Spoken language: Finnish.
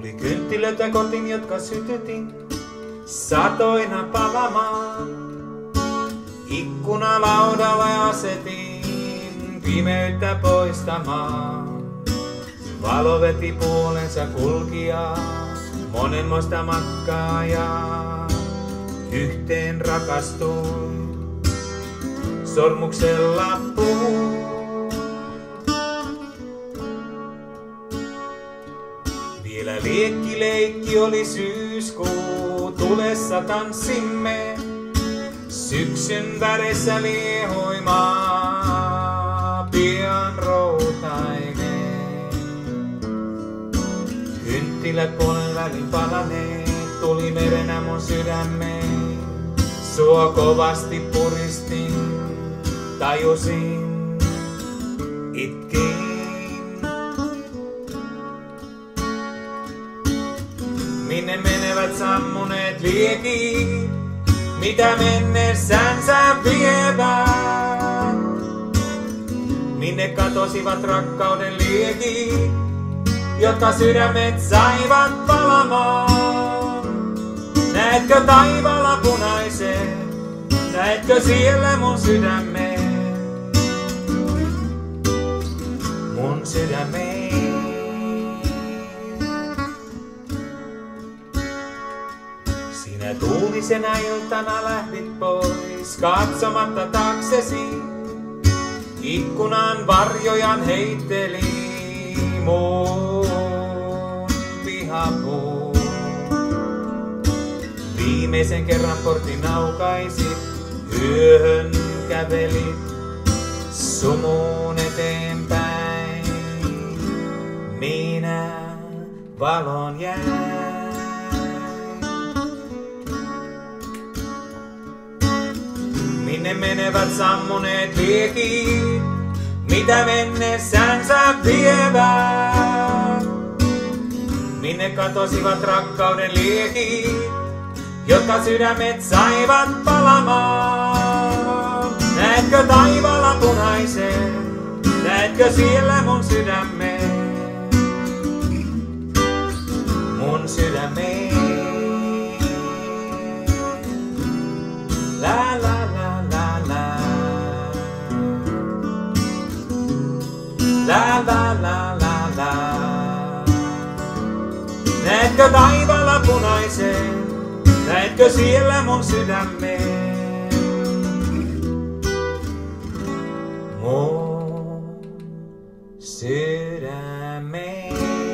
Tuli kynttilöitä kotiin, jotka sytytin satoina palamaan. Ikkunalaudalle asetin pimeyttä poistamaan. Valo veti puolensa kulkijaa, monenmoista matkaajaa. Yhteen rakastuin, sormuksen lappuun. Vielä leikki oli syyskuu, tulessa tanssimme. Syksyn väreissä liehoimaa, pian routainen. Kynttilät puolen välin palaneet, tuli merenä mun sydämeen. Sua kovasti puristin, tajusin, itkin. Minne menevät sammuneet liekit, mitä mennessänsä vievät? Minne katosivat rakkauden liekit, jotka sydämet saivat palamaan? Näetkö taivaalla punaisen, näetkö siellä mun sydämen? Mun sydämen. Sinä tuulisena iltana lähdit pois, katsomatta taaksesi. Ikkunan varjojan heitteli mun pihapuun. Viimeisen kerran portin aukaisit, yöhön kävelit sumuun eteenpäin. Minä valon jäin. Minne menevät sammuneet liekit, mitä mennessänsä vievät? Minne katosivat rakkauden liekit, jotka sydämet saivat palamaan? Näetkö taivaalla punaisen, näetkö siellä mun sydämen? Mun sydämen. La la la la la. La la la la la. Näetkö taivaalla punaisen, näetkö siellä mun sydämen? Mun sydämen.